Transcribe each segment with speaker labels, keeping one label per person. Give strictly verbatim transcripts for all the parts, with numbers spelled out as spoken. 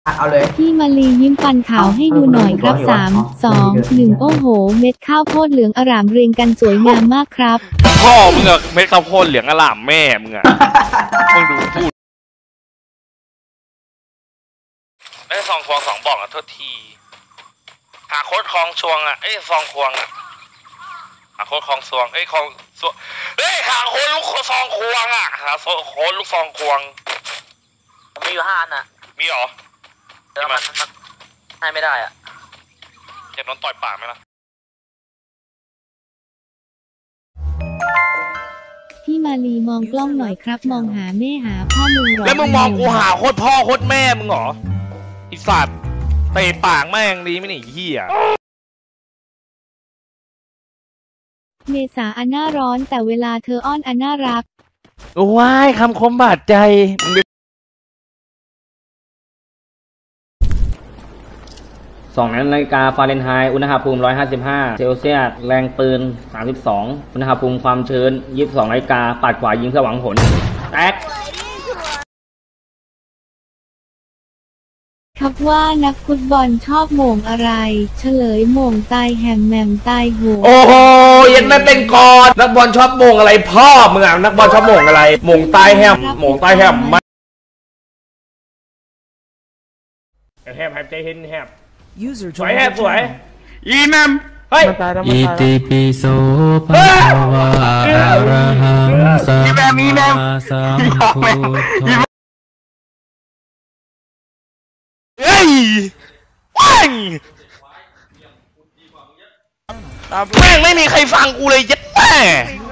Speaker 1: เอาเลย
Speaker 2: พี่มาลียิ้มฟันขาวให้ดูหน่อยครับสามสองหนึ่งโอ้โหเม็ดข้าวโพดเหลืองอร่ามเรียงกันสวยงามมากครับ
Speaker 3: พ่อมึงอะเม็ดข้าวโพดเหลืองอร่ามแม่มึงอะมึงดูพูดได้ซองควงสองบอกอะโทษทีหาโคตรคลองชวงอะเอ้ยซองควงอะหาโคตรคลองชวงเอ้ยคลองชวงเอ้ยหาโคตรลูกซองควงอะหาโคตรลูกซองควง
Speaker 4: มีอยู่ห้าอันอะ
Speaker 3: มีหรอ
Speaker 4: แต่มันให้ไม่ได้อะ
Speaker 3: จะโดนต่อยปากไหมล่ะ
Speaker 2: พี่มาลีมองกล้องหน่อยครับมองหาแม่หาพ่อมึงหรอ
Speaker 3: แล้วมึงมองกูหาโคตรพ่อโคตรแม่มึงหรอไอสัตว์เตะปากแม่งดีไม่หนีเหี้ย
Speaker 2: เมษาอันน่าร้อนแต่เวลาเธออ้อนอันน่ารัก
Speaker 3: ว้ายคำคมบาดใจ
Speaker 5: สองนาฬิกาฟาเรนไฮต์อุณหภูมิหนึ่งร้อยห้าสิบห้าเซลเซียสแรงปืนสามสิบสองอุณหภูมิความชื้นยี่สิบสองนาฬิกาปัดขวายิงเพื่อหวังผลแตก
Speaker 2: ครับว่านักฟุตบอลชอบโหม่งอะไรเฉลยโหม่งตายแหมแหมมตายหัว
Speaker 6: โอ้โหยังไม่เป็นกอนนักบอลชอบโหม่งอะไรพ่อมึงอ่ะนักบอลชอบโหม่งอะไรโหม่งตายแหมโหม่งตายแหมมาแหมหายใจเห็นแหมสวยแฮบสวยอีแมมเฮ้ยอิติปิโสภะคะวะอะระหังสัมมาสัมพุทโธ
Speaker 3: เฮ้ยว้างแม่งไม่มีใครฟังกูเลยยัดแม่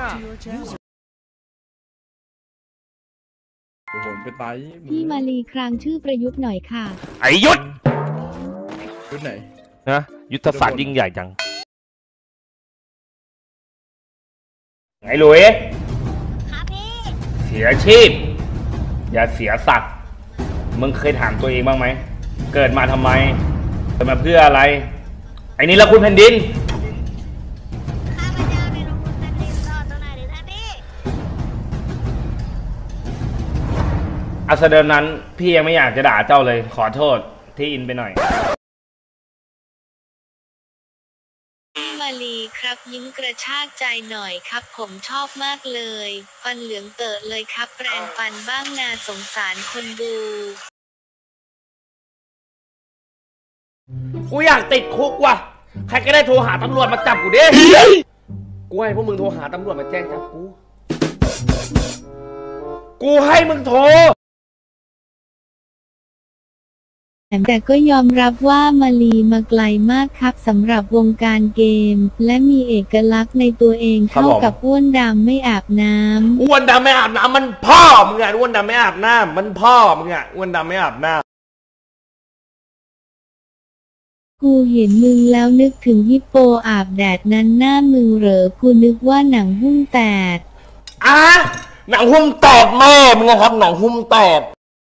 Speaker 2: พี่มาลีครางชื่อประยุทธ์หน่อยค่ะ
Speaker 3: ไอยุทธ
Speaker 6: ยุทธไหน
Speaker 3: นะยุทธศาสตร์ยิ่งใหญ่จัง
Speaker 6: ไงลุยครับพี่เสียชีพอย่าเสียศักดิ์มึงเคยถามตัวเองบ้างไหมเกิดมาทำไมเกิดมาเพื่ออะไรไอ้นี่ละคุณแผ่นดินข้าพเจ้าเป็นคุณแผ่นดินรอตรงไหนดิท่านพี่อาเสดินนั้นพี่ยังไม่อยากจะด่าเจ้าเลยขอโทษที่อินไปหน่อย
Speaker 2: มาลีครับยิ้มกระชากใจหน่อยครับผมชอบมากเลยฟันเหลืองเตอะเลยครับแปรงฟันบ้างนาสงสารคนดู
Speaker 6: กูอยากติดคุกว่ะใครก็ได้โทรหาตำรวจมาจับกูดิกูให้พวกมึงโทรหาตำรวจมาแจ้งจับกูกูให้มึงโทร
Speaker 2: แต่ก็ยอมรับว่ามาลีมาไกลมากครับสำหรับวงการเกมและมีเอกลักษณ์ในตัวเองเท่ากับอ้วนดำไม่อาบน้ำ
Speaker 6: อ้วนดำไม่อาบน้ำมันพ่อมึงอ่ะอ้วนดำไม่อาบน้ำมันพ่อมึงอ่ะอ้วนดำไม่อาบน้ำ
Speaker 2: กูเห็นมึงแล้วนึกถึงฮิปโปอาบแดดนั้นหน้ามึงเหรอกูนึกว่าหนังหุ้มแตก
Speaker 6: อ่ะหนังหุ้มแตกแม่มึงนะครับหนังหุ้มแตก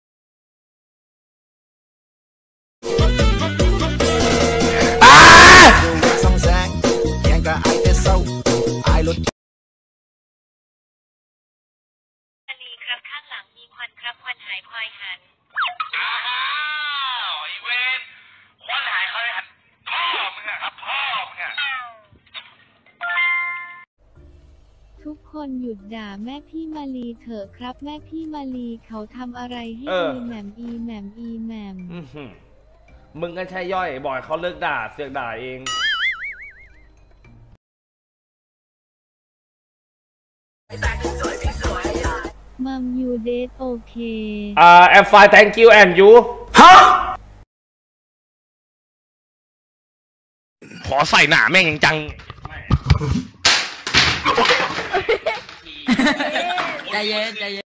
Speaker 2: อันนี้ครับข้างหลังมีควันครับควันหายควายหัน
Speaker 3: อ้าวไอเวนควันหายควายหันพ่อมึงอะครับพ่อมึงอะ
Speaker 2: ทุกคนหยุดด่าแม่พี่มาลีเถอะครับแม่พี่มาลีเขาทำอะไรให้อีแหม่มอีแหม่มอีแหม่ม
Speaker 6: มึงก็ใช่ย่อยบ่อยเขาเลิกด่าเสือกด่าเอง
Speaker 2: มัมยูเดทโอเค
Speaker 6: อ่า I'm fine thank you and you ฮะ
Speaker 3: ขอใส่หนาแม่งจัง
Speaker 4: ใจเย็นใจเย็น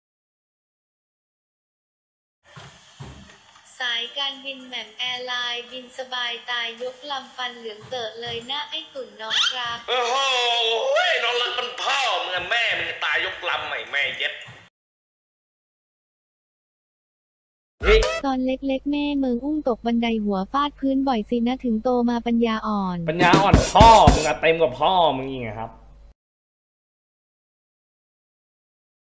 Speaker 2: สายการบินแหม่มแอร์ไลน์บินสบายตายยกลำฟันเหลืองเตอะเลยนะไอ้ตุ่นน้องครับ
Speaker 3: โอ้โหน้องรักมันพ่อมึงแม่มึงตายยกลำใหม่แม่เย็ด
Speaker 2: ตอนเล็กๆแม่เมืองอุ้มตกบันไดหัวฟาดพื้นบ่อยสินะถึงโตมาปัญญาอ่อน
Speaker 6: ปัญญาอ่อนพ่อมึงอะเต็มกว่าพ่อมึงอีกไงครับ